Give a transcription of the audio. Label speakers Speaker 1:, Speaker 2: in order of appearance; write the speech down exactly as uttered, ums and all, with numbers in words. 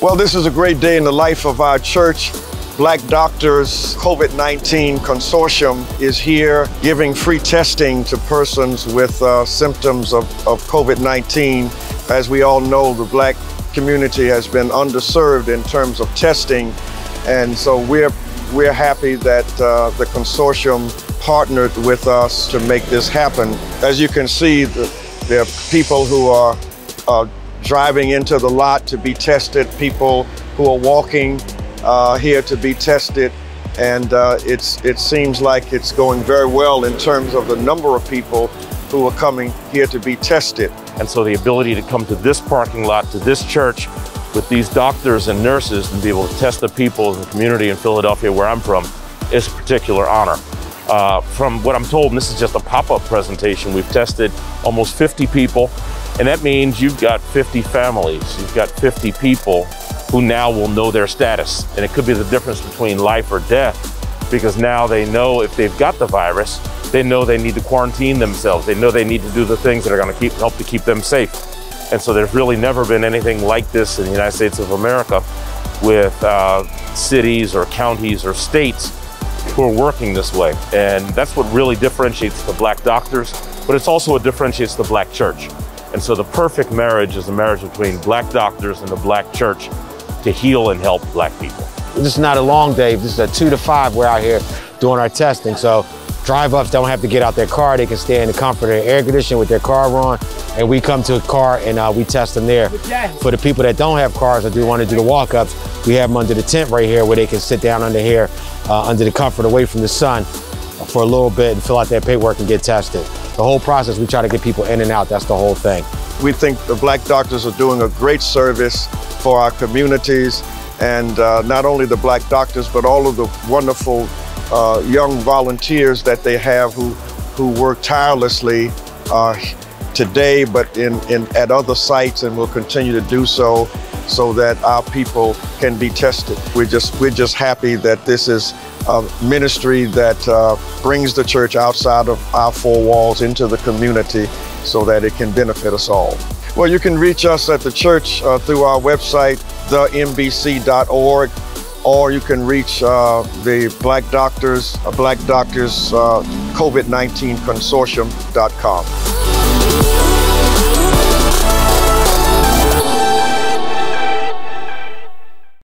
Speaker 1: Well, this is a great day in the life of our church. Black Doctors COVID nineteen Consortium is here giving free testing to persons with uh, symptoms of, of COVID nineteen. As we all know, the Black community has been underserved in terms of testing, and so we're, we're happy that uh, the consortium partnered with us to make this happen. As you can see, the, there are people who are uh, driving into the lot to be tested, people who are walking uh, here to be tested, and uh, it's, it seems like it's going very well in terms of the number of people who are coming here to be tested.
Speaker 2: And so the ability to come to this parking lot, to this church, with these doctors and nurses and be able to test the people in the community in Philadelphia, where I'm from, is a particular honor. Uh, from what I'm told, and this is just a pop-up presentation, we've tested almost fifty people, and that means you've got fifty families, you've got fifty people who now will know their status. And it could be the difference between life or death, because now they know if they've got the virus, they know they need to quarantine themselves. They know they need to do the things that are going to keep, help to keep them safe. And so there's really never been anything like this in the United States of America, with uh, cities or counties or states who are working this way. And that's what really differentiates the Black doctors, but it's also what differentiates the Black church. And so the perfect marriage is the marriage between Black doctors and the Black church to heal and help Black people.
Speaker 3: This is not a long day. This is a two to five. We're out here doing our testing. So drive-ups don't have to get out their car. They can stay in the comfort of their air conditioning with their car on. And we come to a car and uh, we test them there. For the people that don't have cars or do want to do the walk-ups, we have them under the tent right here where they can sit down under here, uh, under the comfort, away from the sun for a little bit and fill out their paperwork and get tested. The whole process, we try to get people in and out. That's the whole thing.
Speaker 1: We think the Black doctors are doing a great service for our communities, and uh, not only the Black doctors, but all of the wonderful uh, young volunteers that they have who, who work tirelessly uh, today, but in, in, at other sites, and will continue to do so, so that our people can be tested. We're just, we're just happy that this is a ministry that uh, brings the church outside of our four walls into the community so that it can benefit us all. Well, you can reach us at the church uh, through our website, the M B C dot org, or you can reach uh, the Black Doctors, uh, Black Doctors uh, COVID nineteen Consortium dot com.